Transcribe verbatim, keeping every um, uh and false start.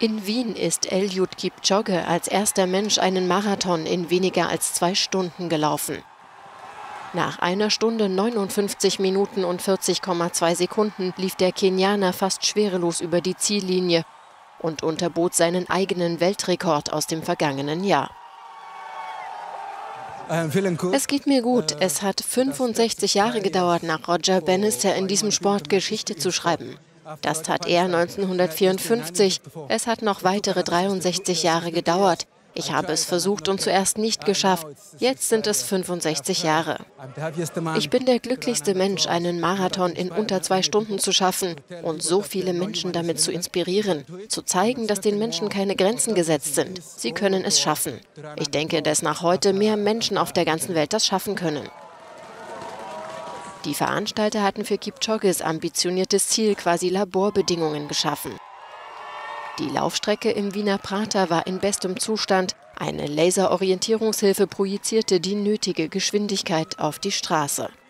In Wien ist Eliud Kipchoge als erster Mensch einen Marathon in weniger als zwei Stunden gelaufen. Nach einer Stunde, neunundfünfzig Minuten und vierzig Komma zwei Sekunden lief der Kenianer fast schwerelos über die Ziellinie und unterbot seinen eigenen Weltrekord aus dem vergangenen Jahr. Es geht mir gut. Es hat fünfundsechzig Jahre gedauert, nach Roger Bannister in diesem Sport Geschichte zu schreiben. Das tat er neunzehnhundertvierundfünfzig. Es hat noch weitere dreiundsechzig Jahre gedauert. Ich habe es versucht und zuerst nicht geschafft. Jetzt sind es fünfundsechzig Jahre. Ich bin der glücklichste Mensch, einen Marathon in unter zwei Stunden zu schaffen und so viele Menschen damit zu inspirieren, zu zeigen, dass den Menschen keine Grenzen gesetzt sind. Sie können es schaffen. Ich denke, dass nach heute mehr Menschen auf der ganzen Welt das schaffen können. Die Veranstalter hatten für Kipchoges ambitioniertes Ziel quasi Laborbedingungen geschaffen. Die Laufstrecke im Wiener Prater war in bestem Zustand. Eine Laserorientierungshilfe projizierte die nötige Geschwindigkeit auf die Straße.